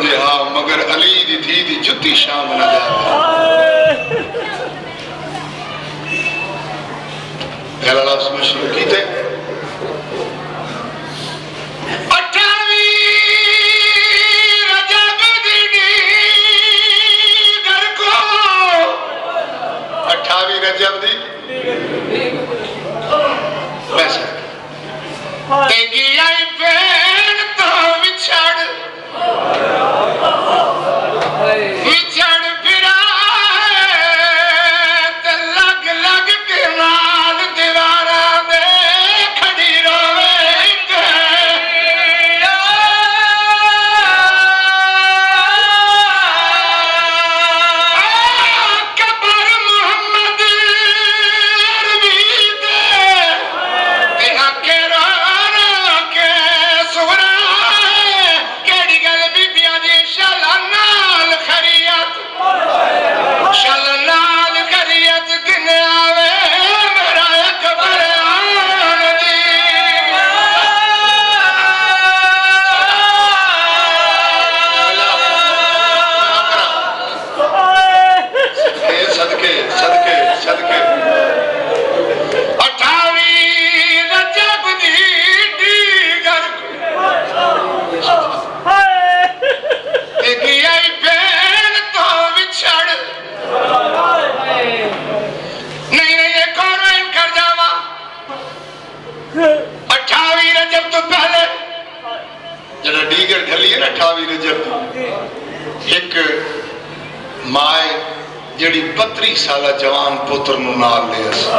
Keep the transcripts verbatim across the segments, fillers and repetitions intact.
दे हाँ मगर अली दी थी दी जुत्ती शाम न जावे पहला लफ्ज में शुरू की थे अठावी रजब दी वैसे तेगी आई पेन तो विछड़ विछड़ फिरा ते लग लग के नाल दीवारा दे खड़ी रोवे माए जड़ी बत्ती साल जवान पुत्र नाल ले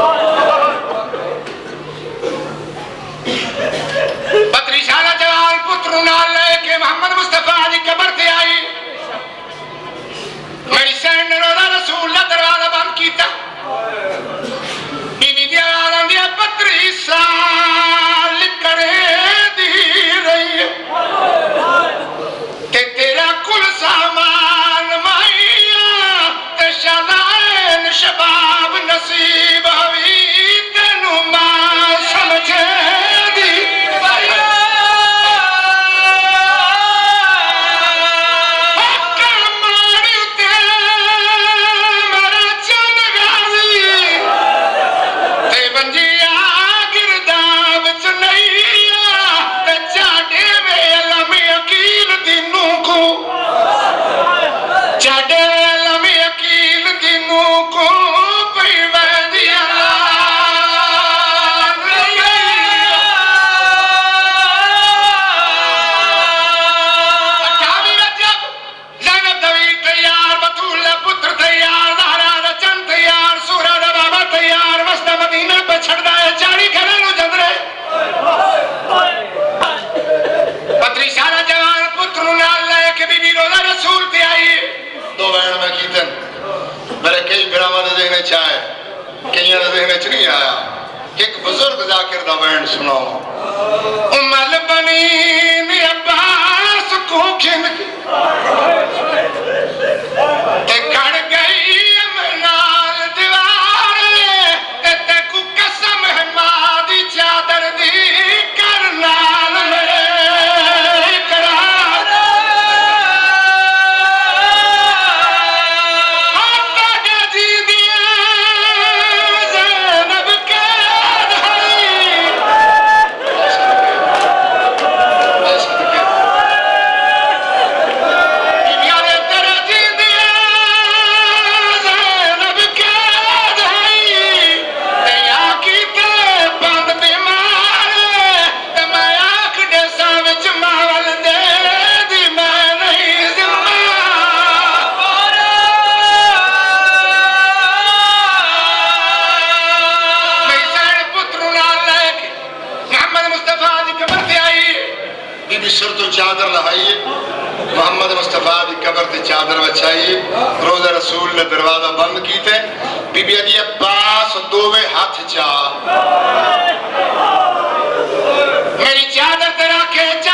बत्ती साल जवान पुत्र नाल लेके मोहम्मद मुस्तफा की कबर से आई मेरी सैन ने रोजा रसूल का दरवाजा बंद किया बीवी दी आवाज़ दी बत्ती साल करे दी रही है ते तेरा कुल सामान शबाब नसीब हवी तेनू मां समझे दी नहीं आया एक बुजुर्ग जाकिर दा बैन सुनाओ उमल बनी ने अब्बास को खिन ते कड़ गई अमनाल दीवार ते ते को कसम है मां दी चादर दी करनाल मेरे करार आता जी दी चादर लहाइए मोहम्मद मुस्तफा की कबर से चादर बछाइए रोजा रसूल ने दरवाजा बंद कीते बीबी जी अब्बास दोवे हाथ चा मेरी चादर ते रखे